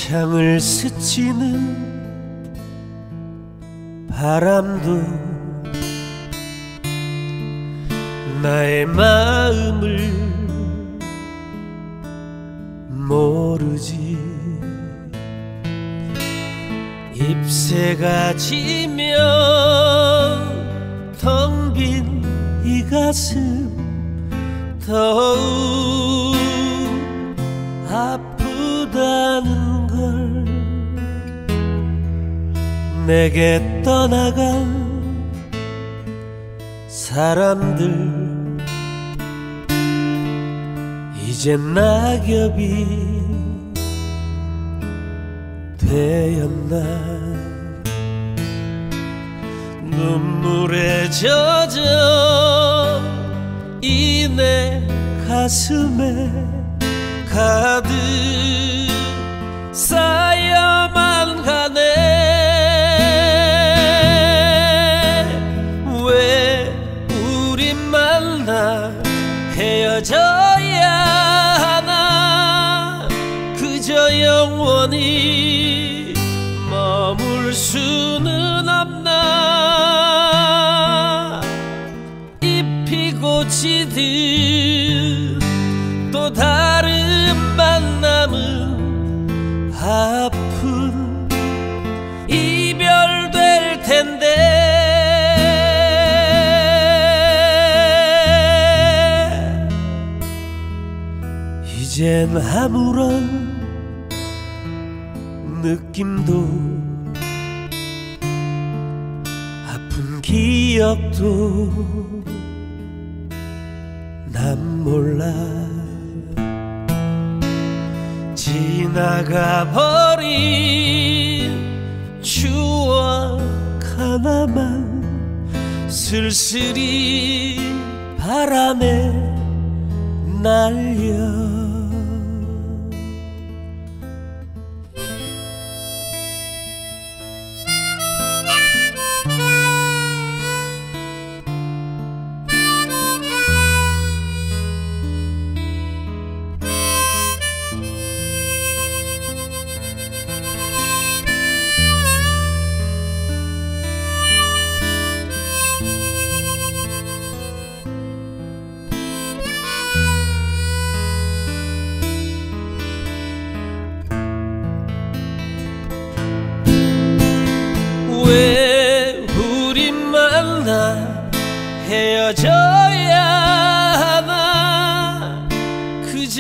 창을 스치는 바람도 나의 마음을 모르지. 잎새가 지며 텅 빈 이 가슴 더욱 아프다는 걸. 내게 떠나간 사람들 이젠 낙엽이 되었나. 눈물에 젖어 이 내 가슴에 가득 쌓여만 가네. 왜 우리 만나 헤어져야 하나. 그저 영원히 머물 수는 없나. 잎이 고치듯 또 다른 만남은 아픈 이별될 텐데. 이젠 아무런 느낌도 아픈 기억도 난 몰라. 지나가 버린 추억 하나만 쓸쓸히 바람에 날려. 왜 우리 만나 헤어져야 하나. 그저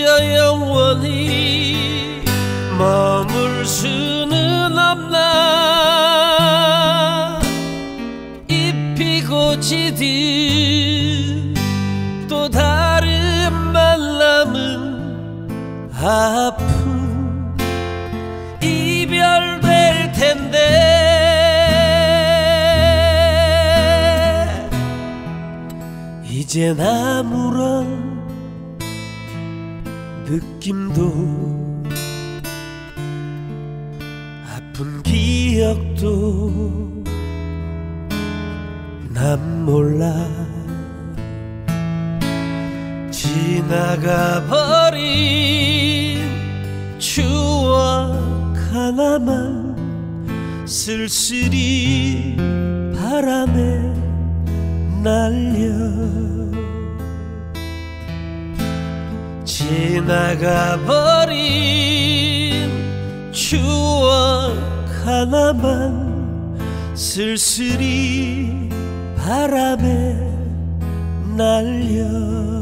영원히 머물 수는 없나. 잎이 고치듯 또 다른 만남은 아픈 이별될 텐데. 이젠 아무런 느낌도 아픈 기억도 난 몰라. 지나가 버린 추억 하나만 쓸쓸히 바람에 날려. 지나가 버린 추억 하나만 쓸쓸히 바람에 날려.